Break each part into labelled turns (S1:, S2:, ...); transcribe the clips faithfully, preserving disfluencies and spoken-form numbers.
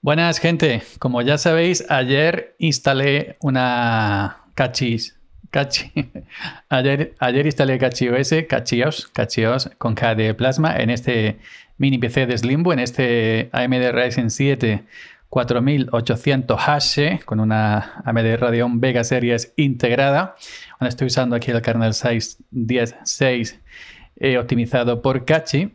S1: Buenas, gente. Como ya sabéis, ayer instalé una cachis. Cachi. Ayer, ayer instalé CachiOS, CachiOS, CachiOS con K de Plasma en este mini P C de Slimbo, en este A M D Ryzen siete cuatro mil ochocientos H con una A M D Radeon Vega Series integrada. Bueno, estoy usando aquí el kernel seis punto diez punto seis eh, optimizado por Cachi.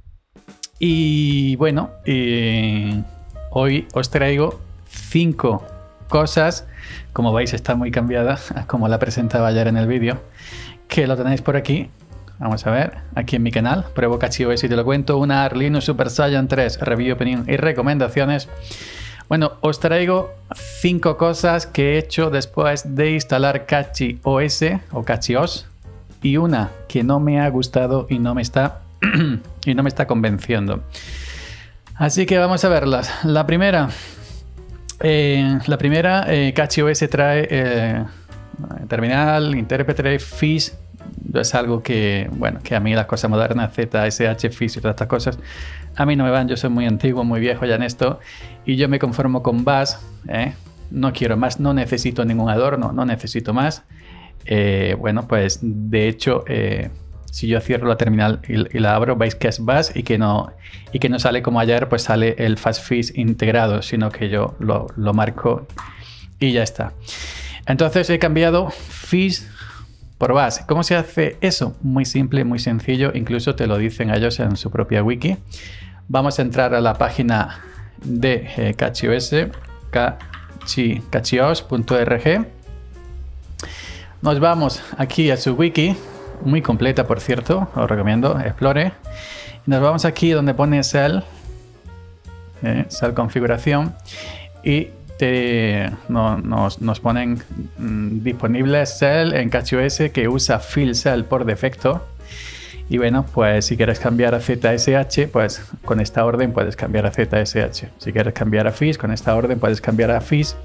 S1: Y bueno, eh, hoy os traigo cinco cosas. Como veis, está muy cambiada, como la presentaba ayer en el vídeo, que lo tenéis por aquí. Vamos a ver, aquí en mi canal, pruebo CachiOS y te lo cuento. Una Arch Linux Super Saiyan tres, review, opinión y recomendaciones. Bueno, os traigo cinco cosas que he hecho después de instalar CachiOS o CachiOS, y una que no me ha gustado y no me está y no me está convenciendo. Así que vamos a verlas. La primera, eh, la primera, eh, CachiOS trae eh, terminal, intérprete, Fish. Es algo que, bueno, que a mí las cosas modernas, Z S H, Fish y todas estas cosas, a mí no me van. Yo soy muy antiguo, muy viejo ya en esto, y yo me conformo con Bash. ¿eh? No quiero más, no necesito ningún adorno, no necesito más. Eh, bueno, pues de hecho, eh, si yo cierro la terminal y, y la abro, veis que es Bash y que no, y que no sale como ayer, pues sale el FastFish integrado, sino que yo lo, lo marco y ya está. Entonces he cambiado Fish por Bash. ¿Cómo se hace eso? Muy simple, muy sencillo, incluso te lo dicen ellos en su propia wiki. Vamos a entrar a la página de eh, CachiOS, cachi, cachios punto org. Nos vamos aquí a su wiki, muy completa por cierto, os recomiendo, explore. Nos vamos aquí donde pone Shell, eh, Shell configuración, y te, no, nos, nos ponen mmm, disponibles Shell en CachiOS que usa Fill Shell por defecto. Y bueno, pues si quieres cambiar a Z S H, pues con esta orden puedes cambiar a Z S H. Si quieres cambiar a Fish, con esta orden puedes cambiar a Fish.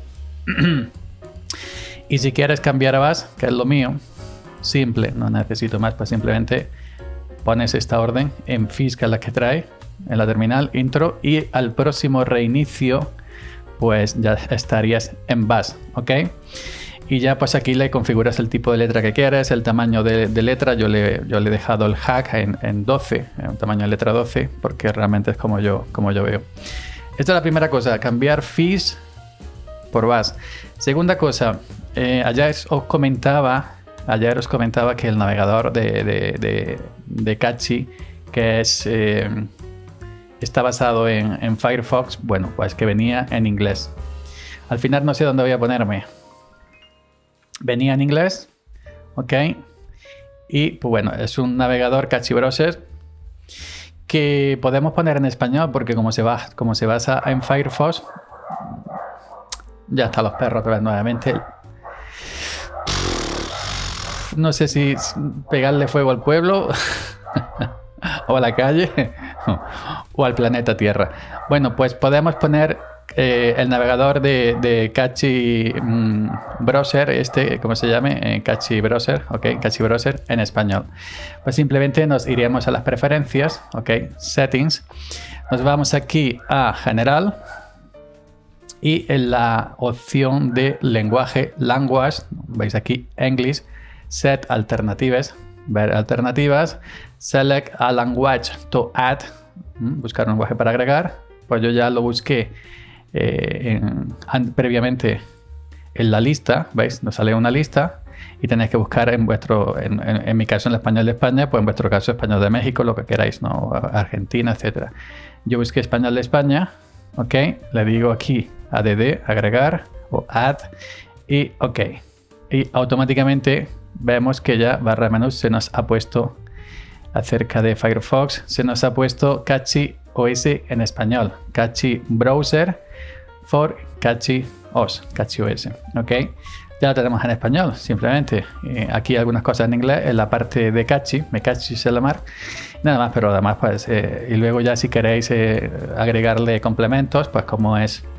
S1: Y si quieres cambiar a Bash, que es lo mío, simple, no necesito más, pues simplemente pones esta orden en Fish, que es la que trae en la terminal, intro, y al próximo reinicio pues ya estarías en Bash, ¿ok? Y ya pues aquí le configuras el tipo de letra que quieres, el tamaño de, de letra. Yo le, yo le he dejado el hack en, en doce, en un tamaño de letra doce, porque realmente es como yo, como yo veo. Esta es la primera cosa, cambiar Fish por Bash. Segunda cosa, eh, ayer os comentaba, ayer os comentaba que el navegador de, de, de, de Cachi, que es... Eh, está basado en, en Firefox, bueno, pues que venía en inglés. Al final no sé dónde voy a ponerme. Venía en inglés, ok. Y pues bueno, es un navegador Cachi Browser que podemos poner en español, porque como se, va, como se basa en Firefox, ya están los perros otra vez nuevamente. No sé si pegarle fuego al pueblo o a la calle o al planeta Tierra. Bueno, pues podemos poner eh, el navegador de, de Cachi mmm, Browser, este, ¿cómo se llame? Eh, Cachi Browser, ok, Cachi Browser en español. Pues simplemente nos iremos a las preferencias, ok, Settings. Nos vamos aquí a General y en la opción de lenguaje, Language, veis aquí English, Set Alternatives, ver alternativas, Select a Language to Add, buscar un lenguaje para agregar. Pues yo ya lo busqué eh, en, previamente en la lista, veis, nos sale una lista y tenéis que buscar en vuestro, en, en, en mi caso en el español de España, pues en vuestro caso español de México, lo que queráis, ¿no? Argentina, etcétera. Yo busqué español de España, ok, le digo aquí add, agregar o add, y ok, y automáticamente vemos que ya barra menú se nos ha puesto acerca de Firefox, se nos ha puesto CachiOS en español, Cachi Browser for CachiOS, CachiOS, ok. Ya lo tenemos en español, simplemente. Eh, aquí algunas cosas en inglés, en la parte de Cachi, me Cachi se la mar, nada más, pero además pues, eh, y luego ya si queréis eh, agregarle complementos, pues como es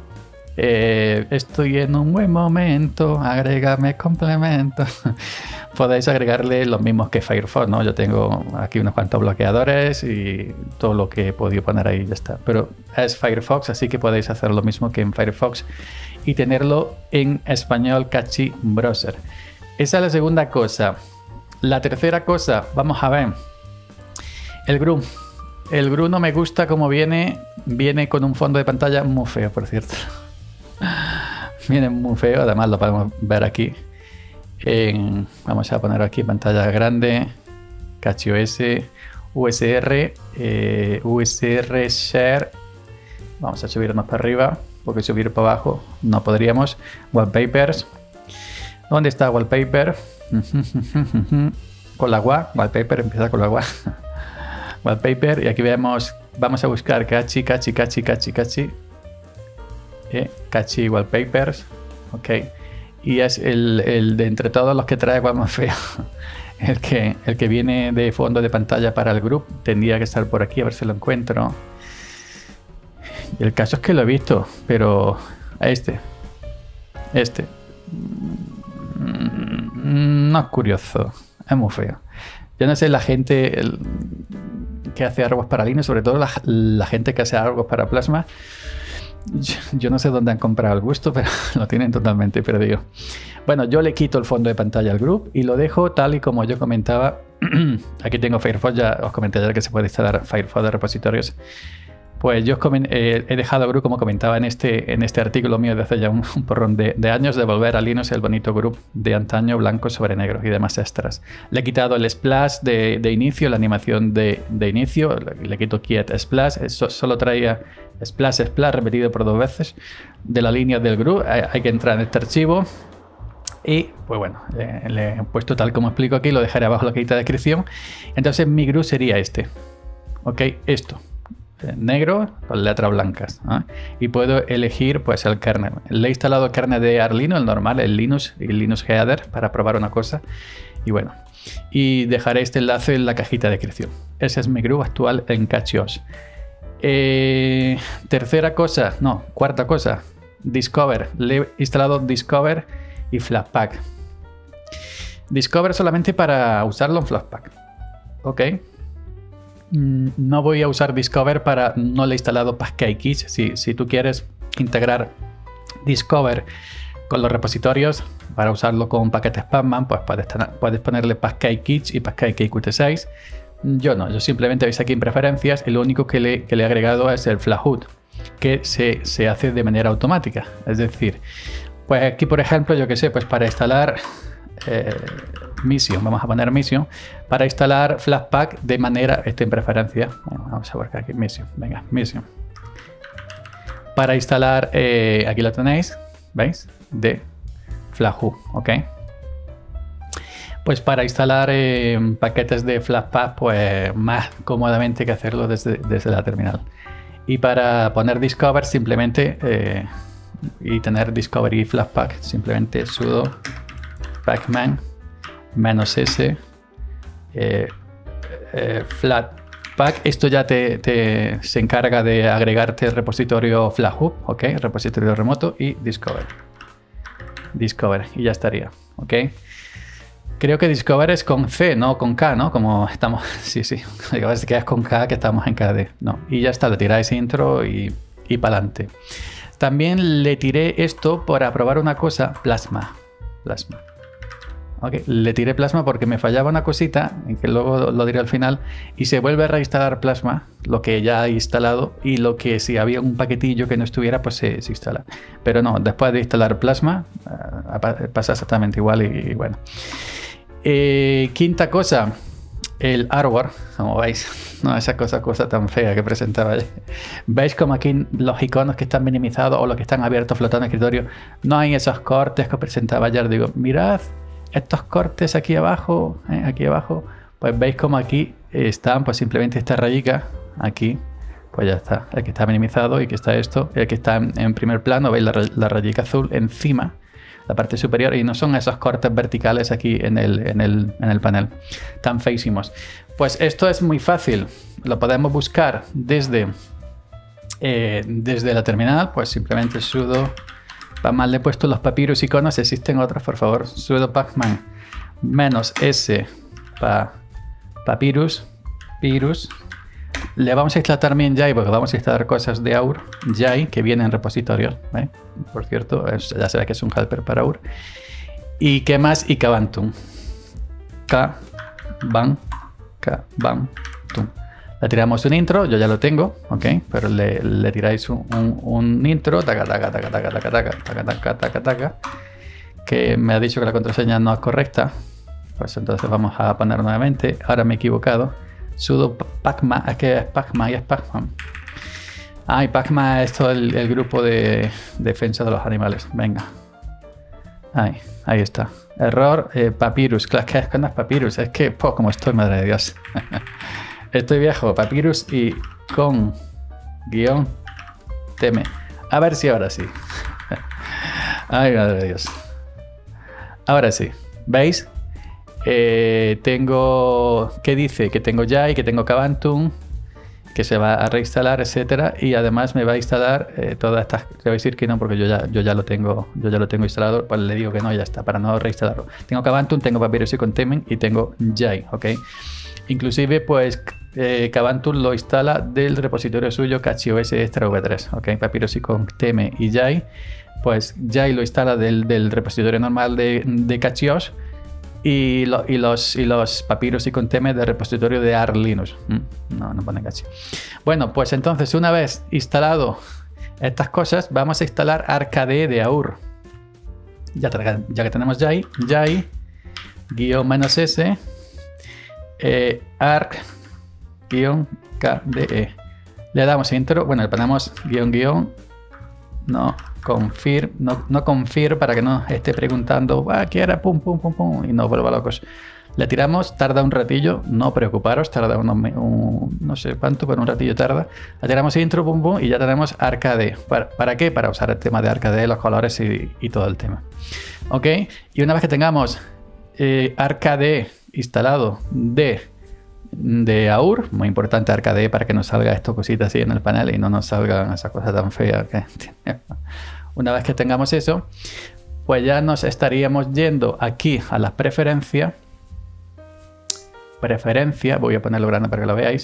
S1: Eh, estoy en un buen momento, agrégame complemento. Podéis agregarle los mismos que Firefox, ¿no? Yo tengo aquí unos cuantos bloqueadores y todo lo que he podido poner ahí ya está. Pero es Firefox, así que podéis hacer lo mismo que en Firefox y tenerlo en español Catchy Browser. Esa es la segunda cosa. La tercera cosa, vamos a ver. El G R U. El G R U no me gusta como viene. Viene con un fondo de pantalla muy feo, por cierto. Viene muy feo, además lo podemos ver aquí. En, vamos a poner aquí pantalla grande, CatchyOS, U S R, eh, U S R Share. Vamos a subirnos para arriba, porque subir para abajo no podríamos. Wallpapers. ¿Dónde está Wallpaper? Con la W A, Wallpaper, empieza con la W A. Wallpaper, y aquí vemos, vamos a buscar Catchy, Catchy, Catchy, Catchy, Catchy. Eh, Catchy Wallpapers, ok. Y es el, el de entre todos los que trae igual más feo. El que, el que viene de fondo de pantalla para el grupo. Tendría que estar por aquí, a ver si lo encuentro. Y el caso es que lo he visto, pero este. Este. No es curioso. Es muy feo. Yo no sé la gente el, que hace árbol para Linux, sobre todo la, la gente que hace árbol para Plasma. Yo, yo no sé dónde han comprado el gusto, pero lo tienen totalmente perdido. Bueno, yo le quito el fondo de pantalla al group y lo dejo tal y como yo comentaba. Aquí tengo Firefox, ya os comenté ayer que se puede instalar Firefox de repositorios. Pues yo eh, he dejado group, como comentaba en este, en este artículo mío de hace ya un, un porrón de, de años, de volver a Linux el bonito group de antaño, blanco sobre negro y demás extras. Le he quitado el splash de, de inicio, la animación de, de inicio, le, le quito Quiet Splash, eso solo traía splash, splash repetido por dos veces de la línea del group. Hay, hay que entrar en este archivo y pues bueno, le, le he puesto tal como explico aquí, lo dejaré abajo en la cajita de descripción. Entonces mi group sería este, ok, esto. Negro con letras blancas, ¿eh? Y puedo elegir pues el kernel. Le he instalado el kernel de Arduino, el normal, el Linux y el Linux Header para probar una cosa. Y bueno, y dejaré este enlace en la cajita de descripción. Ese es mi group actual en CatchyOS. Eh, tercera cosa, no, cuarta cosa, Discover. Le he instalado Discover y Flatpak. Discover solamente para usarlo en Flatpak. Ok. No voy a usar Discover para... No le he instalado PasskeyKeys. Si, si tú quieres integrar Discover con los repositorios para usarlo con paquetes Pacman, pues puedes, puedes ponerle PasskeyKeys y PasskeyKey seis. Yo no, yo simplemente veis aquí en preferencias y lo único que le, que le he agregado es el FlatHood, que se, se hace de manera automática. Es decir, pues aquí por ejemplo, yo que sé, pues para instalar... Eh, Mission, vamos a poner Mission para instalar Flatpak de manera, esto en preferencia, bueno, vamos a buscar aquí Mission, venga, Mission para instalar, eh, aquí lo tenéis, ¿veis? De FlatHood, ok. Pues para instalar eh, paquetes de Flatpak, pues más cómodamente que hacerlo desde, desde la terminal. Y para poner Discover simplemente eh, y tener Discover y Flatpak, simplemente sudo pacman menos s eh, eh, Flatpak. Esto ya te, te se encarga de agregarte el repositorio FlatHood, ok, repositorio remoto y Discover. Discover y ya estaría, ok. Creo que Discover es con C, no con K, ¿no? Como estamos, sí, sí, digo, es que es con K que estamos en K D, no. Y ya está, le tiráis intro y, y para adelante. También le tiré esto para probar una cosa, Plasma, Plasma. Okay. Le tiré Plasma porque me fallaba una cosita, que luego lo diré al final, y se vuelve a reinstalar Plasma, lo que ya he instalado, y lo que si había un paquetillo que no estuviera, pues se, se instala. Pero no, después de instalar Plasma, uh, pasa exactamente igual y, y bueno. Eh, quinta cosa, el artwork, como veis, no esa cosa, cosa tan fea que presentaba ayer. Veis como aquí los iconos que están minimizados o los que están abiertos flotando en el escritorio, no hay esos cortes que presentaba ayer. Digo, mirad estos cortes aquí abajo, ¿eh? Aquí abajo, pues veis como aquí están, pues simplemente esta rayica, aquí, pues ya está, el que está minimizado y que está esto, el que está en, en primer plano, veis la, la rayica azul encima, la parte superior, y no son esos cortes verticales aquí en el, en el, en el panel, tan feísimos. Pues esto es muy fácil, lo podemos buscar desde eh, desde la terminal, pues simplemente sudo pacman. Le he puesto los papyrus iconos, existen otros, por favor. Sudo pacman menos s pa, papyrus, virus. Le vamos a instalar también Jai, porque vamos a instalar cosas de Aur, Jai, que viene en repositorios. ¿eh? Por cierto, es, ya se ve que es un helper para Aur. ¿Y qué más? Y Kabantum. Kaban, Kabantum. Le tiramos un intro, yo ya lo tengo, ok, pero le, le tiráis un, un, un intro, taca, taca, taca, taca, taca, taca, taca, taca, taca, taca, que me ha dicho que la contraseña no es correcta. Pues entonces vamos a poner nuevamente. Ahora me he equivocado. Sudo pacman, es que es pacman y es pacman. Ah, y pacman es todo el, el grupo de defensa de los animales. Venga. Ahí, ahí está. Error, eh, papyrus. Claro, que es que no es papyrus. Es que, pues, como estoy, madre de Dios. Estoy viejo. Papyrus y con guión teme. A ver si ahora sí. Ay, madre de Dios. Ahora sí. ¿Veis? Eh, tengo, ¿qué dice? Que tengo Jai, que tengo Kabantum, que se va a reinstalar, etcétera, y además me va a instalar eh, todas estas. Le voy a decir que no, porque yo ya, yo ya lo tengo, yo ya lo tengo instalado. Pues le digo que no, ya está, para no reinstalarlo. Tengo Kabantum, tengo Papyrus y Containment y tengo Jai, ¿ok? Inclusive, pues eh, Kabantum lo instala del repositorio suyo CachiOS Extra v tres, ¿ok? Papyrus y Containment y Jai, pues Jai lo instala del, del repositorio normal de, de CachiOS. Y, lo, y, los, y los papyrus y containment del repositorio de Arch Linux. Mm, no, no pone cachi. Bueno, pues entonces una vez instalado estas cosas, vamos a instalar arcade de Aur. Ya, ya que tenemos Jai, Jai, guión menos S, eh, arc, guión K D E. Le damos intro, bueno, le ponemos guión guión, no confirm, no, no confirm para que no esté preguntando, ah, ¿qué era? Pum, pum, pum, pum, y nos vuelva locos. Le tiramos, tarda un ratillo, no preocuparos, tarda unos, un, no sé cuánto, pero un ratillo tarda. Le tiramos intro, pum, pum, y ya tenemos arcade. ¿Para, ¿para qué? Para usar el tema de arcade, los colores y, y todo el tema. Ok, y una vez que tengamos eh, arcade instalado de de Aur, muy importante arcade para que nos salga esto cositas así en el panel y no nos salgan esas cosas tan feas que una vez que tengamos eso, pues ya nos estaríamos yendo aquí a las preferencias. Preferencia, voy a ponerlo grande para que lo veáis.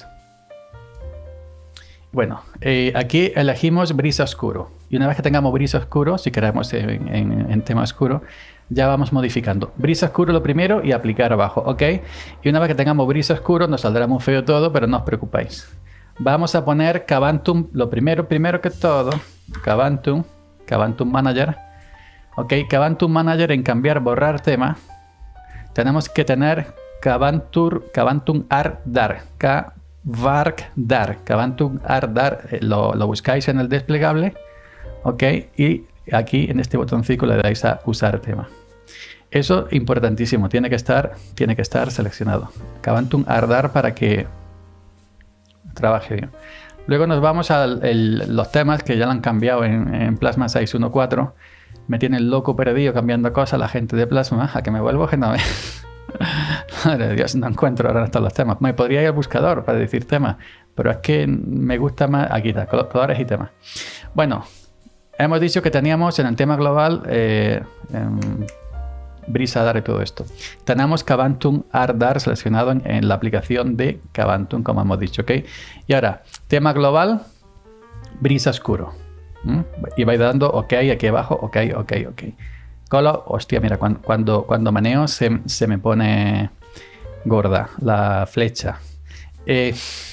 S1: Bueno, eh, aquí elegimos brisa oscuro y una vez que tengamos brisa oscuro, si queremos en, en, en tema oscuro, ya vamos modificando. Brisa oscuro lo primero y aplicar abajo, ¿ok? Y una vez que tengamos brisa oscuro, nos saldrá muy feo todo, pero no os preocupéis. Vamos a poner Kabantum, lo primero, primero que todo, Kabantum, Kabantum Manager, ¿ok? Kabantum Manager en cambiar, borrar tema, tenemos que tener Kabantum, Kabantum Ardar, Kvarkdar, Kabantum Ardar, eh, lo, lo buscáis en el desplegable, ¿ok? Y aquí en este botoncito le dais a usar tema. Eso importantísimo, tiene que estar, tiene que estar seleccionado. Kabantum Ardar para que trabaje bien. Luego nos vamos a el, los temas que ya lo han cambiado en, en Plasma seis punto catorce. Me tiene loco perdido cambiando cosas la gente de Plasma. A que me vuelvo que no ve. Madre de Dios, no encuentro ahora están los temas. Me podría ir al buscador para decir temas, pero es que me gusta más. Aquí está, colores y temas. Bueno. Hemos dicho que teníamos en el tema global eh, eh, brisa Ardar y todo esto. Tenemos Kabantum Ardar seleccionado en, en la aplicación de Kabantum, como hemos dicho, ¿ok? Y ahora, tema global, brisa oscuro. ¿Mm? Y vais dando OK aquí abajo, OK, OK, OK. Color, hostia, mira, cuando, cuando, cuando maneo se, se me pone gorda la flecha. Eh,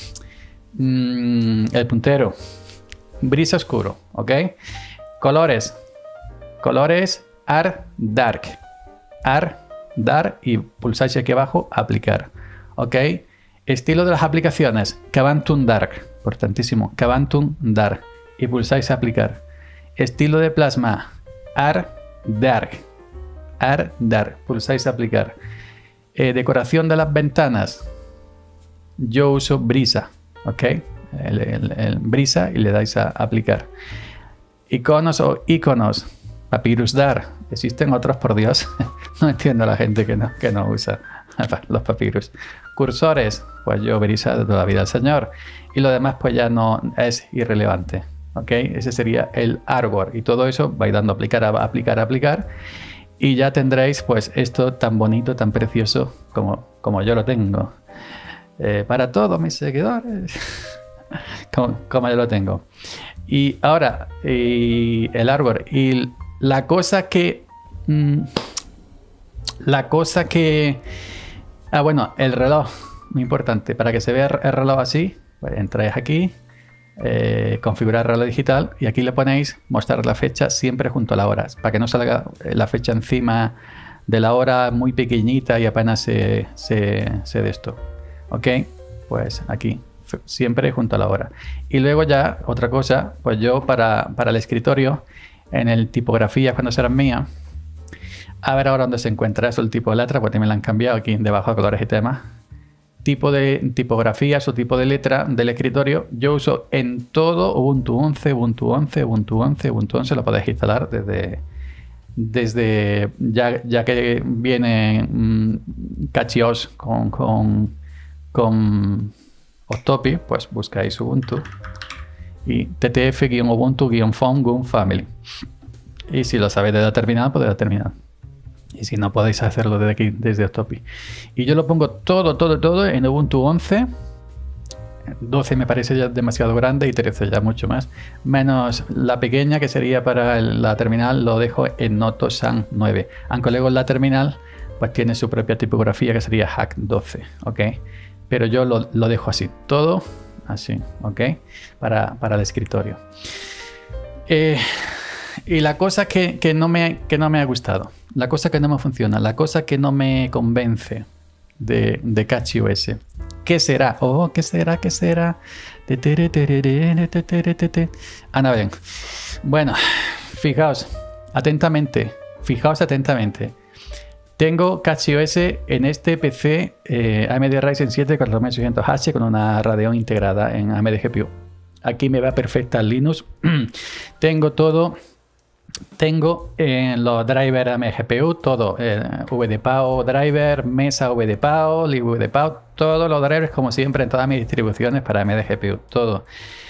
S1: mm, el puntero, brisa oscuro, ¿ok? Colores, colores Art Dark, Art Dark y pulsáis aquí abajo aplicar, ok. Estilo de las aplicaciones Kabantum Dark, importantísimo, Kabantum Dark y pulsáis aplicar. Estilo de plasma Art Dark, Art Dark, pulsáis aplicar. Eh, decoración de las ventanas, yo uso brisa, ok, el, el, el brisa y le dais a aplicar. Iconos o iconos, Papyrus Dar. Existen otros, por Dios. No entiendo a la gente que no, que no usa los papyrus. Cursores, pues yo brisa de toda la vida al Señor. Y lo demás pues ya no es irrelevante. ¿ok? Ese sería el artwork y todo eso vais dando a aplicar, a aplicar, a aplicar y ya tendréis pues esto tan bonito, tan precioso como, como yo lo tengo. Eh, para todos mis seguidores, como, como yo lo tengo. Y ahora, y el artwork y la cosa que... Mmm, la cosa que... Ah, bueno, el reloj, muy importante. Para que se vea el reloj así, pues entráis aquí, eh, configurar reloj digital y aquí le ponéis mostrar la fecha siempre junto a la hora, para que no salga la fecha encima de la hora muy pequeñita y apenas se, se, se de esto. Ok, pues aquí, siempre junto a la hora. Y luego ya, otra cosa, pues yo para, para el escritorio, en el tipografía, cuando serán mías, a ver ahora dónde se encuentra eso, el tipo de letra, porque me lo han cambiado aquí debajo de colores y temas. Tipo de tipografías o tipo de letra del escritorio, yo uso en todo Ubuntu once, Ubuntu once, Ubuntu once, Ubuntu once, lo podéis instalar desde, desde ya, ya que viene mmm, CatchyOS con, con, con Octopi, pues buscáis Ubuntu y ttf-ubuntu-phone-family. Y si lo sabéis de la terminal, pues de la terminal. Y si no, podéis hacerlo desde aquí, desde Octopi. Y yo lo pongo todo, todo, todo en Ubuntu once. doce me parece ya demasiado grande y trece ya mucho más. Menos la pequeña que sería para el, la terminal, lo dejo en Noto-San nueve. Aunque luego la terminal pues tiene su propia tipografía que sería Hack doce, ¿ok? Pero yo lo, lo dejo así, todo así, ¿ok? Para, para el escritorio. Eh... Y la cosa que, que, no me, que no me ha gustado, la cosa que no me funciona, la cosa que no me convence de, de CatchyOS, ¿qué será? Oh, ¿qué será? ¿Qué será? Ana, bien. Bueno, fijaos atentamente, fijaos atentamente. Tengo CatchyOS en este P C eh, A M D Ryzen siete cuatro mil seiscientos H con una Radeon integrada en A M D G P U. Aquí me va perfecta el Linux. Tengo todo... Tengo eh, los drivers A M D G P U, todo, eh, VDPAO driver, Mesa VDPAO, libVDPAO, todos los drivers como siempre en todas mis distribuciones para A M D G P U, todo.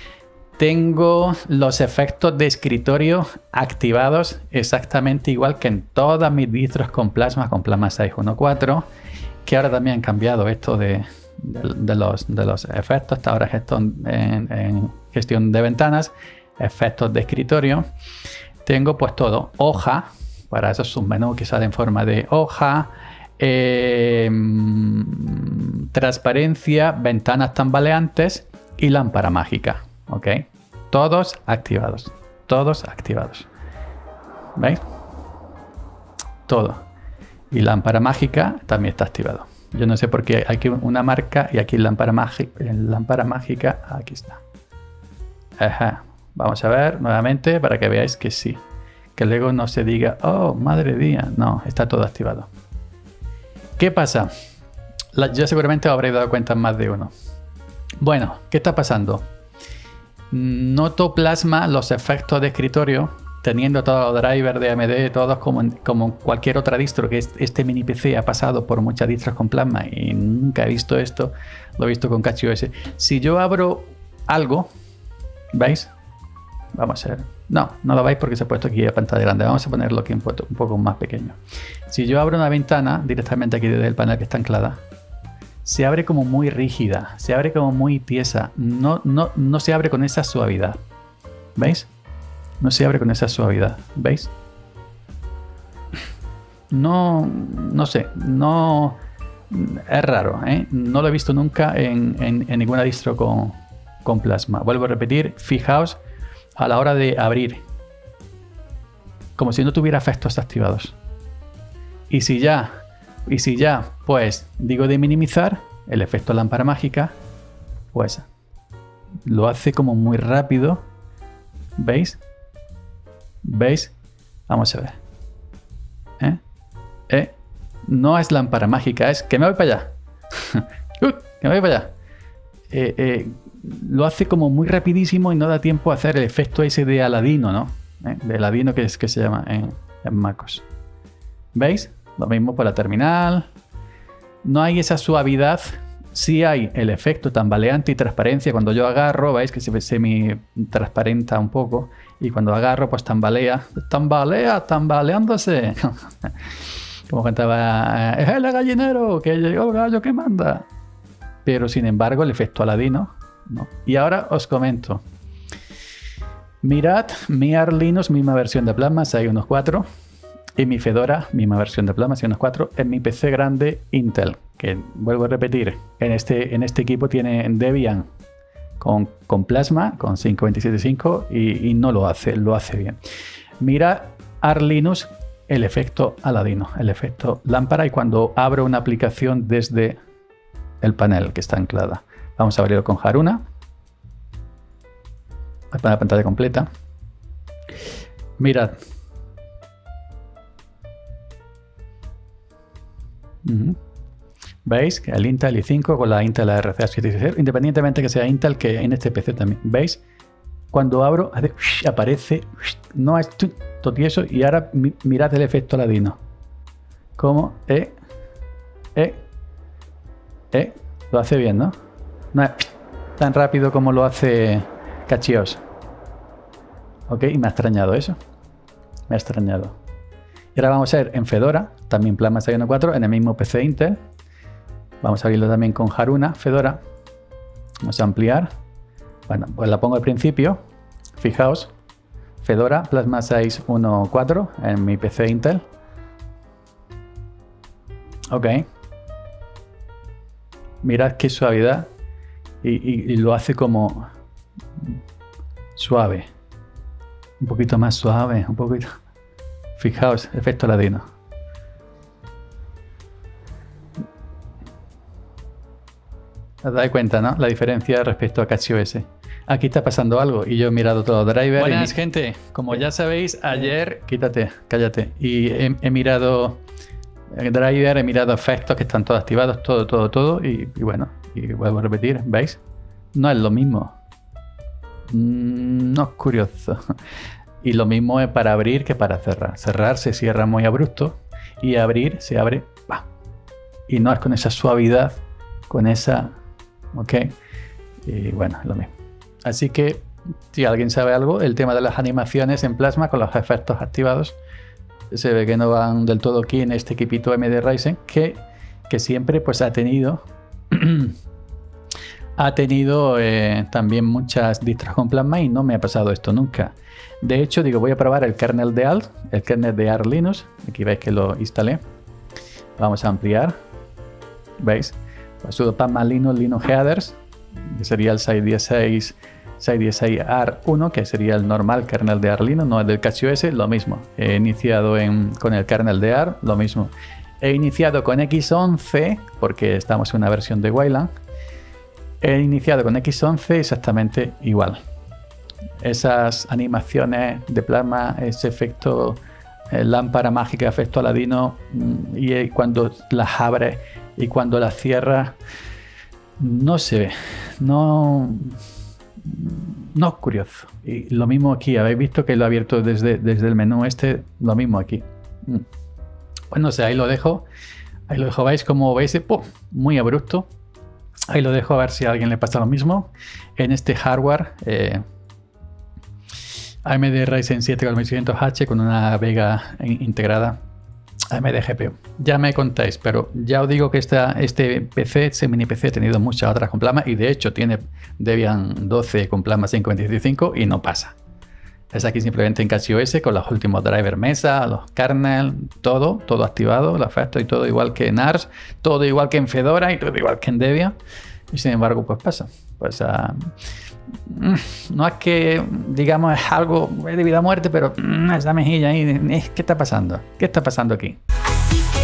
S1: Tengo los efectos de escritorio activados exactamente igual que en todas mis distros con Plasma, con Plasma seis punto catorce, que ahora también han cambiado esto de, de, de, los, de los efectos, hasta ahora gestión, en, en gestión de ventanas, efectos de escritorio. Tengo pues todo, hoja, para esos submenús que salen en forma de hoja, eh, transparencia, ventanas tambaleantes y lámpara mágica, ¿ok? Todos activados, todos activados, ¿veis? Todo. Y lámpara mágica también está activado. Yo no sé por qué hay aquí una marca y aquí lámpara mágica, lámpara mágica, aquí está. Ajá. Vamos a ver nuevamente para que veáis que sí. Que luego no se diga, oh, madre mía. No, está todo activado. ¿Qué pasa? La, yo seguramente os habréis dado cuenta más de uno. Bueno, ¿qué está pasando? Noto Plasma los efectos de escritorio, teniendo todos los drivers de A M D, todos como, como cualquier otra distro, que este mini P C ha pasado por muchas distros con Plasma y nunca he visto esto. Lo he visto con CatchyOS. Si yo abro algo, ¿veis? Vamos a ver. No, no lo veis porque se ha puesto aquí a pantalla grande. Vamos a ponerlo aquí un poco, un poco más pequeño. Si yo abro una ventana directamente aquí desde el panel que está anclada, se abre como muy rígida, se abre como muy tiesa. No, no, no se abre con esa suavidad. ¿Veis? No se abre con esa suavidad. ¿Veis? No, no sé. No... Es raro, ¿eh? No lo he visto nunca en, en, en ninguna distro con, con Plasma. Vuelvo a repetir, fijaos a la hora de abrir, como si no tuviera efectos activados. Y si ya, y si ya, pues digo de minimizar el efecto lámpara mágica, pues lo hace como muy rápido. ¿Veis? ¿Veis? Vamos a ver. ¿Eh? ¿Eh? No es lámpara mágica, es que me voy para allá. uh, que me voy para allá. Eh, eh, lo hace como muy rapidísimo y no da tiempo a hacer el efecto ese de Aladino, ¿no? ¿Eh? De Aladino que es que se llama en, en MacOS. ¿Veis? Lo mismo para la terminal. No hay esa suavidad sí hay el efecto tambaleante y transparencia. Cuando yo agarro, veis que se semi transparenta un poco. Y cuando agarro, pues tambalea. Tambalea, tambaleándose. Como cantaba, es el gallinero, que llegó el gallo que manda. Pero sin embargo, el efecto Aladino, ¿no? Y ahora os comento. Mirad mi Arch Linux, misma versión de Plasma, seis punto catorce. Y mi Fedora, misma versión de Plasma, seis punto catorce. En mi P C grande Intel. Que vuelvo a repetir, en este, en este equipo tiene Debian con, con Plasma, con cinco punto veintisiete punto cinco y, y no lo hace, lo hace bien. Mira Arch Linux, el efecto Aladino, el efecto lámpara, y cuando abro una aplicación desde el panel que está anclada. Vamos a abrirlo con Haruna. La pantalla completa. Mirad. Uh-huh. ¿Veis? El Intel i cinco con la Intel A R C A setecientos sesenta y seis, independientemente que sea Intel, que en este P C también. ¿Veis? Cuando abro, aparece, no es todo tieso, y ahora mirad el efecto Aladino. ¿Cómo? Eh, eh, eh, lo hace bien, ¿no? No es tan rápido como lo hace CachyOS. Ok, y me ha extrañado eso. Me ha extrañado. Y ahora vamos a ver en Fedora, también Plasma seis punto catorce, en el mismo P C Intel. Vamos a abrirlo también con Haruna, Fedora. Vamos a ampliar. Bueno, pues la pongo al principio. Fijaos, Fedora, Plasma seis punto catorce en mi P C Intel. Ok. Mirad qué suavidad. Y, y, y lo hace como suave. Un poquito más suave, un poquito. Fijaos, efecto Aladino. Os dais cuenta, ¿no? La diferencia respecto a CachyOS. Aquí está pasando algo y yo he mirado todo driver. Buenas, y... gente. Como ya sabéis, ayer... Quítate, cállate. Y he, he mirado driver, he mirado efectos que están todos activados, todo, todo, todo. Y, y bueno, y vuelvo a repetir, ¿veis? No es lo mismo. No es curioso. Y lo mismo es para abrir que para cerrar. Cerrar se cierra muy abrupto y abrir se abre. ¡Bah! Y no es con esa suavidad, con esa... Ok, y bueno, lo mismo. Así que, si alguien sabe algo, el tema de las animaciones en Plasma con los efectos activados se ve que no van del todo aquí en este equipito A M D Ryzen, que, que siempre pues ha tenido ha tenido eh, también muchas distros con Plasma y no me ha pasado esto nunca. De hecho, digo, voy a probar el kernel de Alt, el kernel de Arch Linux. Aquí veis que lo instalé. Vamos a ampliar. ¿Veis? Pues sudo plasma linux linux headers, que sería el seis punto dieciséis seis punto dieciséis Arch uno, que sería el normal kernel de Arch Linux, no el del CachyOS, lo mismo. He iniciado en, con el kernel de Arch, lo mismo. He iniciado con equis once, porque estamos en una versión de Wayland. He iniciado con equis once exactamente igual. Esas animaciones de Plasma, ese efecto eh, lámpara mágica, efecto Aladino, y eh, cuando las abres y cuando las cierras, no se ve, no, no es curioso. Y lo mismo aquí, habéis visto que lo he abierto desde, desde el menú este, lo mismo aquí. Pues no sé, ahí lo dejo, ahí lo dejo, veis como veis, ¡pum!, muy abrupto. Ahí lo dejo a ver si a alguien le pasa lo mismo. En este hardware, eh, A M D Ryzen siete cuatro mil seiscientos H con una Vega integrada A M D G P U. Ya me contáis, pero ya os digo que esta, este P C, este mini P C, he tenido muchas otras con Plasma y de hecho tiene Debian doce con Plasma cinco punto veintisiete punto cinco y no pasa. Es aquí simplemente en CachyOS con los últimos drivers mesa, los kernel, todo, todo activado, los efectos y todo igual que en Arch, todo igual que en Fedora y todo igual que en Debian. Y sin embargo, pues pasa. Pues uh, no es que, digamos, es algo de vida o muerte, pero uh, esa mejilla ahí, ¿qué está pasando? ¿Qué está pasando aquí?